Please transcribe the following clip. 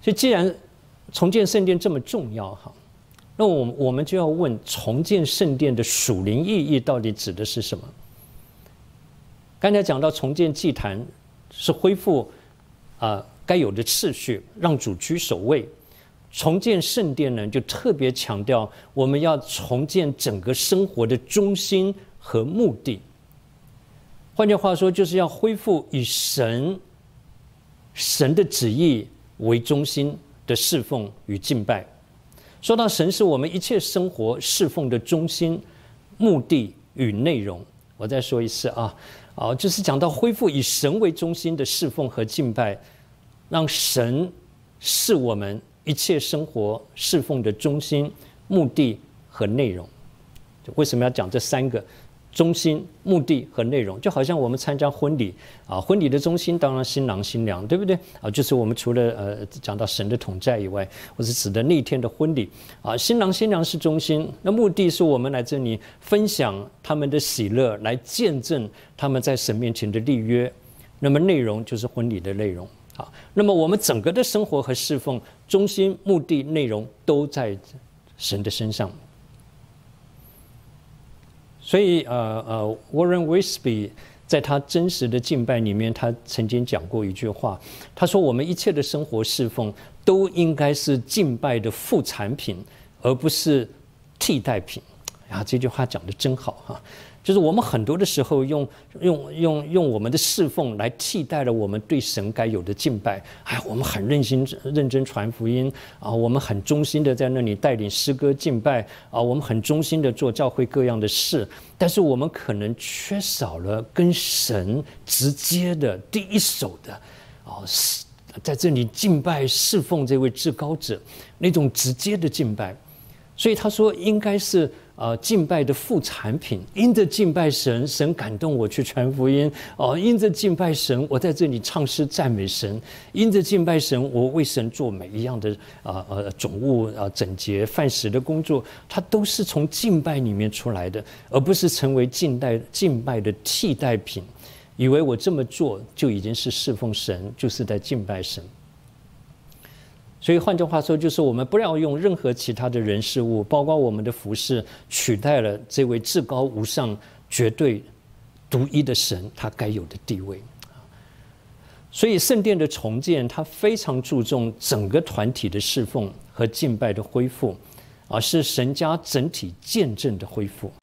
所以既然重建圣殿这么重要哈，那我们就要问，重建圣殿的属灵意义到底指的是什么？刚才讲到重建祭坛是恢复该有的次序，让主居首位。重建圣殿呢，就特别强调我们要重建整个生活的中心和目的。换句话说，就是要恢复以神的旨意为中心的侍奉与敬拜。说到神是我们一切生活侍奉的中心、目的与内容，我再说一次就是讲到恢复以神为中心的侍奉和敬拜，让神是我们一切生活侍奉的中心、目的和内容。为什么要讲这三个？中心、目的和内容，就好像我们参加婚礼婚礼的中心当然新郎新娘，对不对就是我们除了讲到神的同在以外，我是指的那一天的婚礼新郎新娘是中心，那目的是我们来这里分享他们的喜乐，来见证他们在神面前的立约。那么内容就是婚礼的内容那么我们整个的生活和侍奉，中心、目的、内容都在神的身上。所以Warren Wiersbe 在他真实的敬拜里面，他曾经讲过一句话，他说我们一切的生活侍奉都应该是敬拜的副产品，而不是替代品。这句话讲得真好就是我们很多的时候用我们的侍奉来替代了我们对神该有的敬拜。我们很认真传福音我们很忠心的在那里带领诗歌敬拜我们很忠心的做教会各样的事，但是我们可能缺少了跟神直接的第一手的在这里敬拜侍奉这位至高者那种直接的敬拜。所以他说应该是敬拜的副产品，因着敬拜神，神感动我去传福音因着敬拜神，我在这里唱诗赞美神，因着敬拜神，我为神做每一样的总务整洁饭食的工作，它都是从敬拜里面出来的，而不是成为敬拜的替代品，以为我这么做就已经是侍奉神，就是在敬拜神。所以换句话说，就是我们不要用任何其他的人事物，包括我们的服事，取代了这位至高无上、绝对独一的神他该有的地位。所以圣殿的重建，它非常注重整个团体的侍奉和敬拜的恢复是神家整体见证的恢复